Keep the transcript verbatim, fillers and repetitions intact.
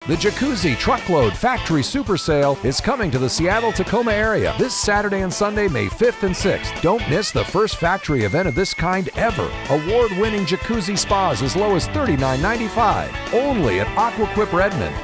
The Jacuzzi Truckload Factory Super Sale is coming to the Seattle-Tacoma area this Saturday and Sunday, May fifth and sixth. Don't miss the first factory event of this kind ever. Award-winning jacuzzi spas as low as thirty-nine ninety-five. Only at Aqua Quip Redmond.